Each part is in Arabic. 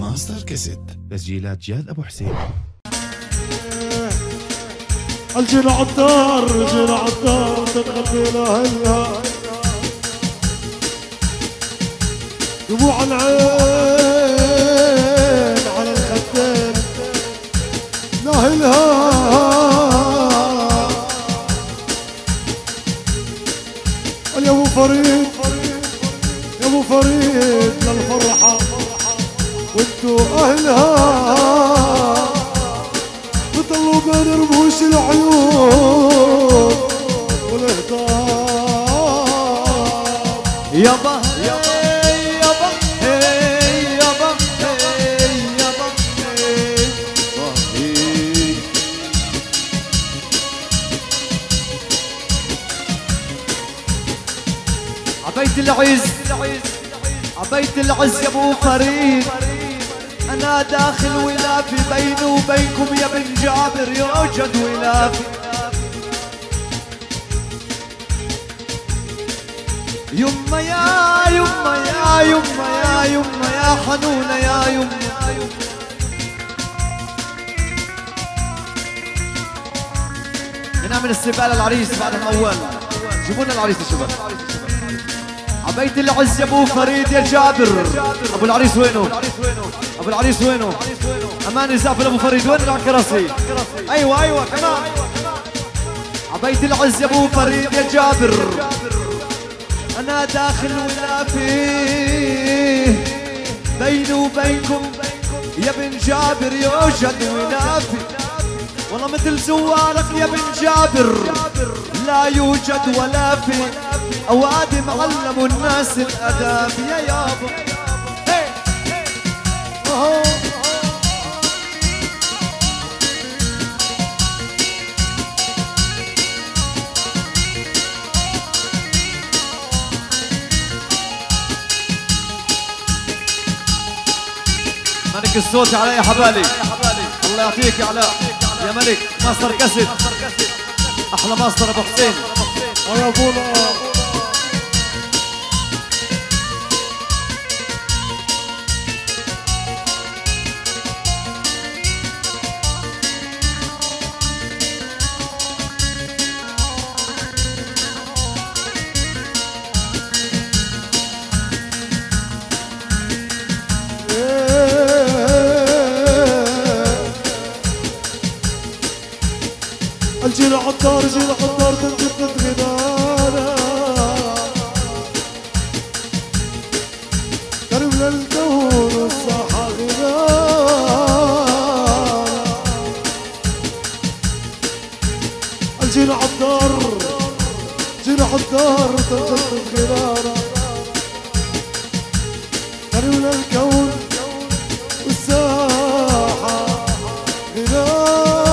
ماستر كاسيت تسجيلات جاد ابو حسين. الجيل عطار الجيل عطار تنغني لها دموع العين على الخدين ناهلها يا ابو فريد يا ابو فريد للفرحة وانتو اهلها بطلوا بين رموش العيون والاهتام يابا يابا يابا يابا يابا عبيت العز عبيت العز يا ابو فريد أنا داخل ولافي بيني وبينكم يا بن جابر يوجد ولافي يما يا يما يا يما يا يما يا حنونة يا يما نعمل استقبال العريس بعد الأول جيبوا لنا العريس يا شباب عبيت العز يا ابو فريد يا جابر ابو العريس وينه؟ ابو العريس وينه؟ امان زافل ابو فريد وين الكراسي؟ ايوه ايوه كمان عبيت العز يا ابو فريد يا جابر انا داخل ولافي بيني وبينكم يا بن جابر يوجد ولافي والله مثل زوارك يا بن جابر لا يوجد ولافي اوادم علموا الناس الاداب يا يابا ملك الصوت علي يا حبالي الله يعطيك يا علاء يا ملك ماستر كاسيت احلى ماستر ابو حسين يا ابونا الجيل عطار جيل عطار تنجد غنانا قرب للكون والصحة غنانا الجيل عطار جيل عطار تنجد غنانا قرب للكون والساحة غنانا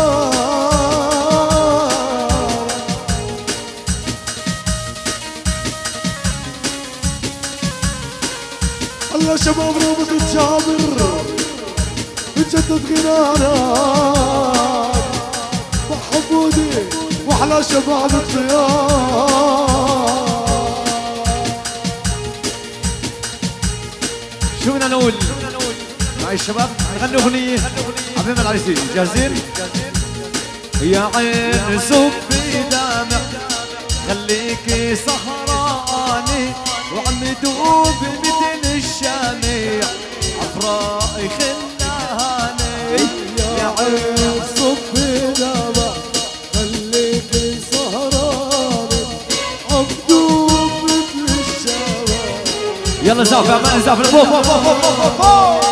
يا شباب روضة جابر بتجدد غنانا وحبودي واحلى شباب الخيار شو بدنا نقول معي الشباب نغني اغنية حبيبنا العريسين جاهزين؟ يا عين صبي دامع خليكي سهراني وعم دوب مثل الشامع عفراء خلاني يا عين صبي دامع خليكي سهراني عم دوب مثل الشامع يلا زافر امان زافر فوق فوق فوق فوق فوق فوق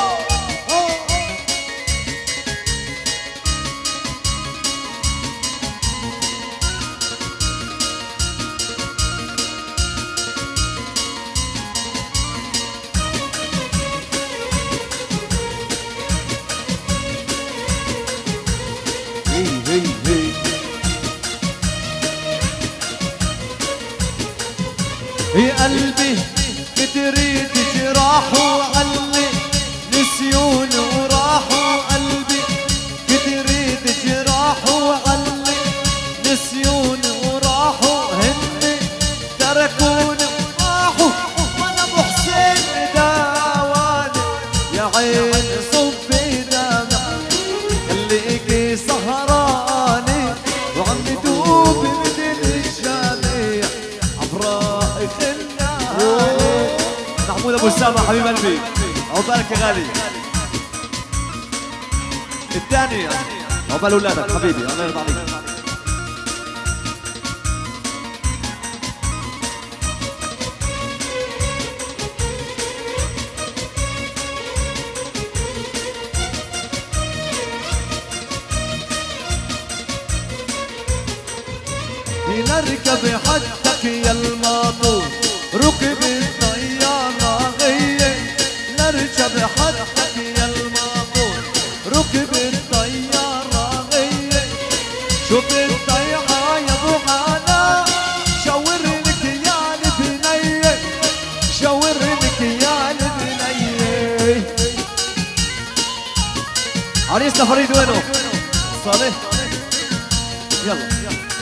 يا قلبي بتريد جراح وعلي نسيون وراح وقلبي بتريد جراح وعلي نسيون وراح هني تركوني وراحوا وانا ابو حسين داواني يا عين ابو اسامه حبيب قلبي، عقبالك يا غالي. الثاني عقبال اولادك حبيبي، الله يرضى عليك. نركب حدك يا الماطور، ركب الطيارة غية. نركب حدك يا الماطور، ركب الطيارة غية. شوف الطيارة يا ابو حنا، شاورلك يا البنية، شاورلك يا البنية. عريسنا فريد وينه؟ صالح يلا.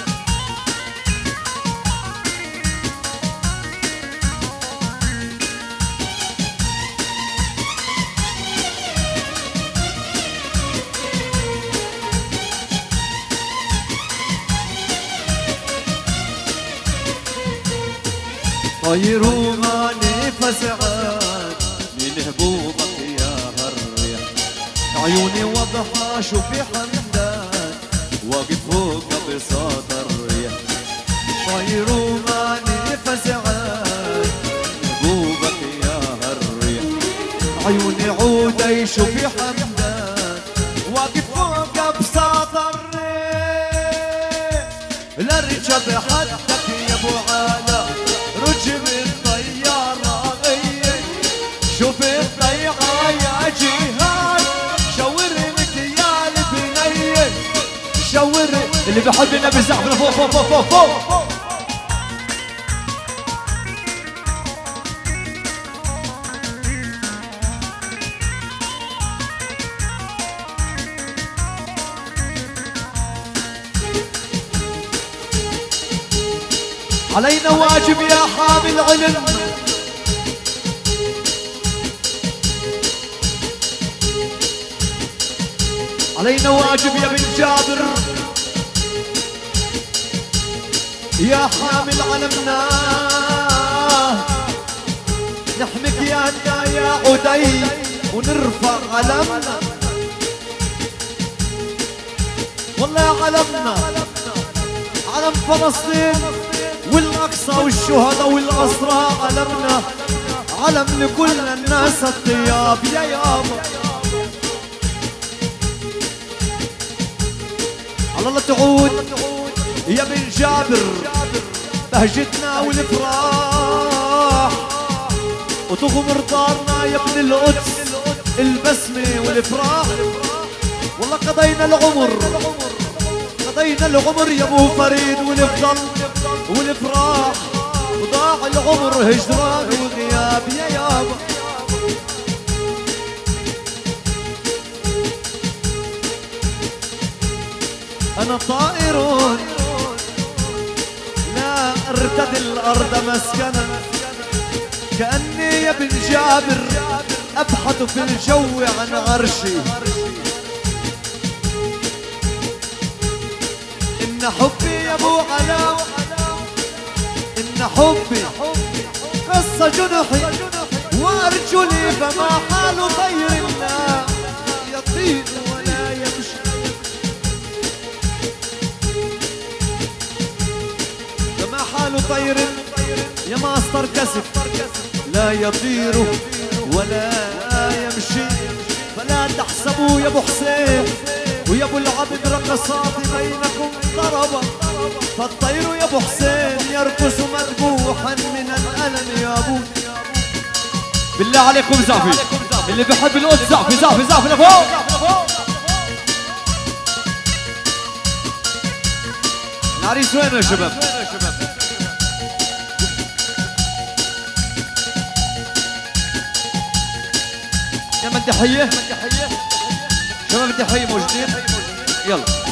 طيروا ماني فزعان من هبوبك يا هالريح. عيوني واضحة شوفي حمدان واقف فوق بساط الريح. طيروا ماني فزعان من هبوبك يا هالريح. عيوني عودي شوفي حمدان واقف فوق بساط الريح. لاركب حدك يا ابو علا، ركب الطيارة غية. شوف الطيارة يا جهاد، شاورلك يا البنية، شاور اللي بيحب النبي زعفنا فوق فوق فوق فوق فوق. علينا واجب يا حامل علم. علينا واجب يا بن جابر، يا حامل علمنا. نحمك يا أنت يا عدي ونرفع علمنا. والله علمنا، علم فلسطين والأقصى والشهداء والأسرى. علمنا علم لكل الناس الطياب يا يابا. على الله تعود يا بن جابر، بهجتنا والافراح وتغمر دارنا يا ابن القدس. البسمة والافراح، والله قضينا العمر، قضينا العمر يا ابو فريد والفضل والافراح. وضاع العمر هجران وغياب يا يابا. انا طائر لا ارتدي الارض مسكنا، كأني يا بن جابر ابحث في الجو عن عرشي. إن حبي يا ابو علاء، إن حبي قص جنحي وارجلي، فما حال طير لا يطير ولا يمشي. فما حال طير يا ماستر كسب لا يطير ولا يمشي. فلا تحسبوا يا ابو حسين ويا ابو العبد رقصات بينكم ضربا، فالطير يا ابو حسين يرقص مذبوحا من الالم يا ابو. بالله عليكم زعفي، اللي بيحب القدس زعفي زعفي زعفي لفوق. العريس وينه يا شباب؟ يا من تحية شباب، تحية موجودين. يلا